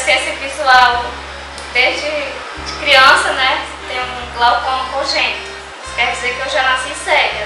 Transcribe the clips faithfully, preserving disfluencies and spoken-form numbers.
deficiência visual desde de criança, né? Tenho um glaucoma congênito. Isso quer dizer que eu já nasci cega.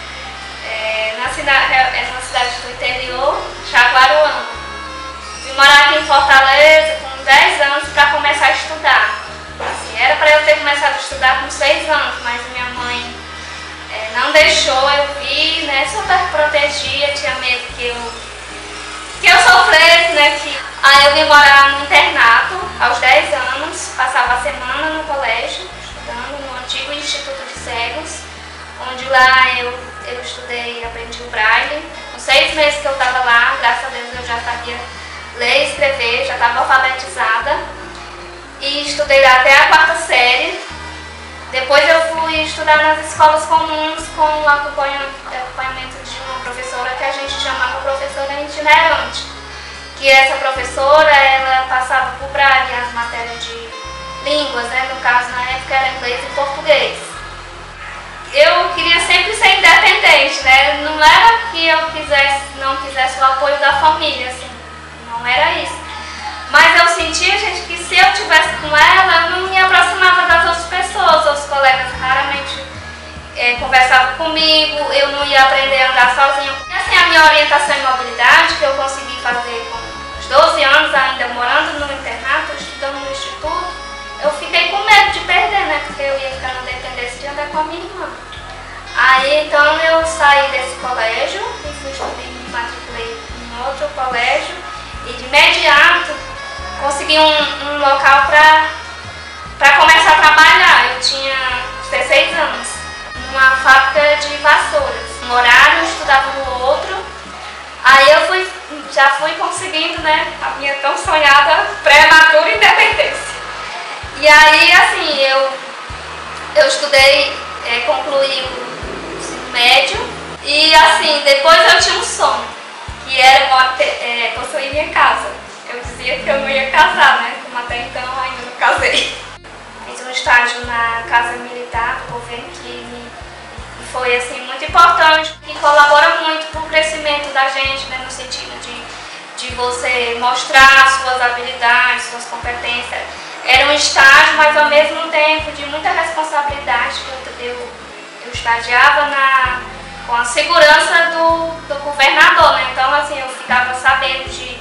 É, nasci na, é numa cidade do interior, Jaguaruana. Vim morar aqui em Fortaleza com dez anos para começar a estudar. Assim, era para eu ter começado a estudar com seis anos, mas minha mãe é, não deixou eu vir, né? Super protegia, tinha medo que eu, que eu sofresse, né? Que... Aí eu vim morar no internato aos dez anos, passava a semana no colégio, estudando no antigo Instituto de Cegos, onde lá eu, eu estudei e aprendi o braille. Com seis meses que eu estava lá, graças a Deus eu já sabia ler e escrever, já estava alfabetizada. E estudei lá até a quarta série. Depois eu fui estudar nas escolas comuns com o acompanhamento de uma professora que a gente chamava professora itinerante. Que essa professora, ela passava por braille as matérias de línguas, né? No caso, na época era inglês e português. Eu queria sempre ser independente, né? Não era que eu quisesse, não quisesse o apoio da família, assim, não era isso. Mas eu sentia, gente, que se eu estivesse com ela, eu não me aproximava das outras pessoas. Os colegas raramente é, conversavam comigo, eu não ia aprender a andar sozinha. E assim, a minha orientação em mobilidade, que eu consegui fazer com uns doze anos, ainda morando no internato, estudando no instituto, eu fiquei com medo de perder, né? Porque eu ia ficar na dependência de andar com a minha irmã. Aí, então, eu saí desse colégio e fui estudar, me matriculei em outro colégio e de imediato consegui um, um local para começar a trabalhar. Eu tinha dezesseis anos, numa fábrica de vassouras. Um horário, eu estudava no outro. Aí eu fui, já fui conseguindo, né, a minha tão sonhada prematura independência. E aí, assim, eu, eu estudei, é, concluí o ensino médio e, assim, depois eu tinha um sonho, que era é, possuir minha casa. Eu dizia que eu não ia casar, né? Como até então ainda não casei. Fiz um estágio na Casa Militar do governo que me foi assim, muito importante, que colabora muito para o crescimento da gente, né? No sentido de, de você mostrar suas habilidades, suas competências. Era um estágio, mas ao mesmo tempo de muita responsabilidade, que eu, eu, eu estagiava na, com a segurança do, do governador, né? Então, assim, eu ficava sabendo de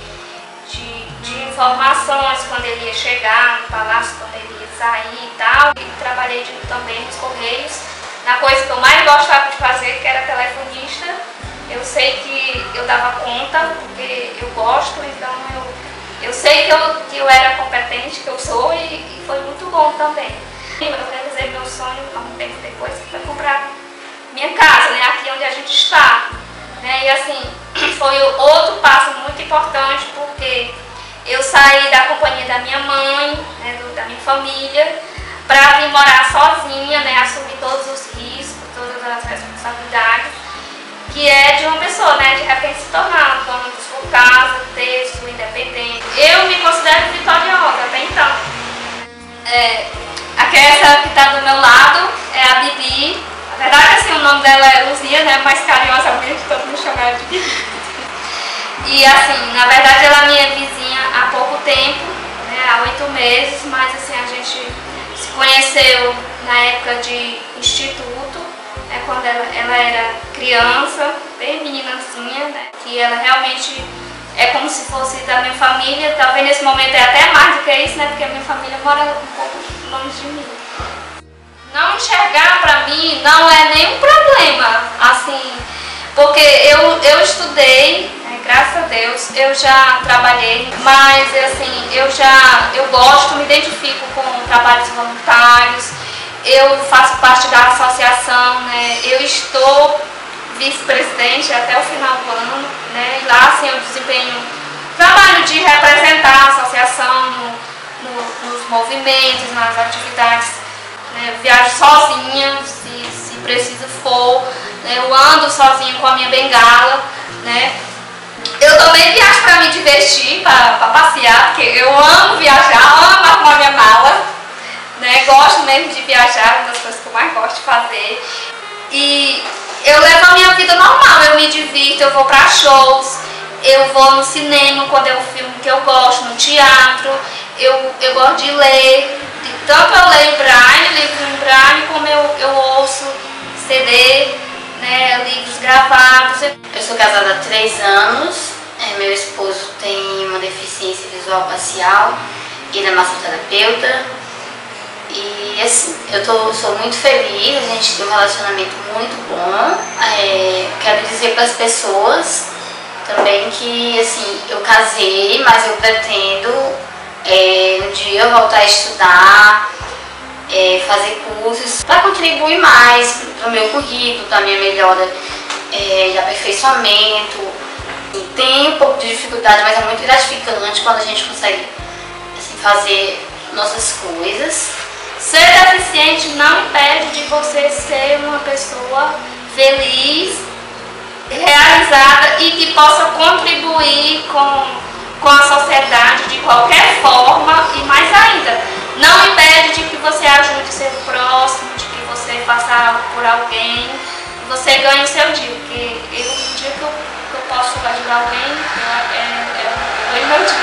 de informações quando ele ia chegar no palácio, quando ele ia sair e tal. E trabalhei de, também nos Correios, na coisa que eu mais gostava de fazer, que era telefonista. Eu sei que eu dava conta, porque eu gosto, então eu, eu sei que eu, que eu era competente, que eu sou, e, e foi muito bom também. Eu realizei meu sonho há um tempo depois, que foi comprar minha casa, né, aqui onde a gente está. Né, e assim, foi outro passo muito importante, porque eu saí da companhia da minha mãe, né, do, da minha família, para vir morar sozinha, né, assumir todos os riscos, todas as responsabilidades, que é de uma pessoa, né, de repente se tornar dona de sua casa, ter sua independência. Eu me considero vitoriosa até então. É, aquela que está do meu lado é a Bibi. Na verdade, assim, o nome dela é Luzia, né, mais carinhosamente todo mundo chama ela de Bibi. E assim, na verdade ela é minha vizinha há pouco tempo, né, há oito meses, mas assim, a gente se conheceu na época de instituto, né, quando ela, ela era criança, bem meninazinha, né, que ela realmente é como se fosse da minha família, talvez nesse momento é até mais do que isso, né, porque a minha família mora um pouco longe de mim. Não enxergar pra mim não é nenhum problema, assim, porque eu, eu estudei, graças a Deus, eu já trabalhei, mas assim, eu já, eu gosto, me identifico com trabalhos voluntários, eu faço parte da associação, né, eu estou vice-presidente até o final do ano, né, e lá assim eu desempenho trabalho de representar a associação no, no, nos movimentos, nas atividades, né, eu viajo sozinha, se, se preciso for, né, eu ando sozinha com a minha bengala, né. Eu também viajo para me divertir, para passear, porque eu amo viajar, amo arrumar minha mala, né? Gosto mesmo de viajar, uma das coisas que eu mais gosto de fazer. E eu levo a minha vida normal, eu me divirto, eu vou para shows, eu vou no cinema quando é um filme que eu gosto, no teatro, eu, eu gosto de ler, tanto eu leio braille, livro em braille, como eu, eu ouço C D, né, livros gravados. Eu sou casada há três anos, é, meu esposo tem uma deficiência visual parcial, ele é massoterapeuta. E assim, eu tô, sou muito feliz, a gente tem um relacionamento muito bom. É, quero dizer para as pessoas também que assim, eu casei, mas eu pretendo é, um dia voltar a estudar, é, fazer cursos para contribuir mais para o meu currículo, para a minha melhora é, de aperfeiçoamento. Tem um pouco de dificuldade, mas é muito gratificante quando a gente consegue assim, fazer nossas coisas. Ser deficiente não impede de você ser uma pessoa feliz, realizada e que possa contribuir com, com a sociedade de qualquer forma, e mais ainda, não impede de que você ajude o seu próximo, de que você faça algo por alguém, que você ganhe o seu dia, porque eu, o dia que eu, que eu posso ajudar alguém, é, é, é o meu dia.